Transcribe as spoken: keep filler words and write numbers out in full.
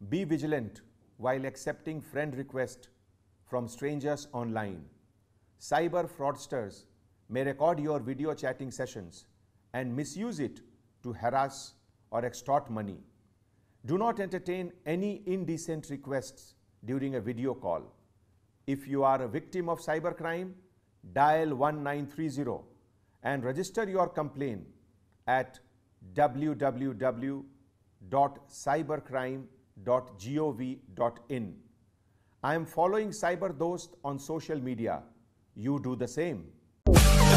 Be vigilant while accepting friend requests from strangers online. Cyber fraudsters may record your video chatting sessions and misuse it to harass or extort money. Do not entertain any indecent requests during a video call. If you are a victim of cybercrime, dial one nine three zero and register your complaint at w w w dot cybercrime dot gov dot in. I am following CyberDost on social media. You do the same.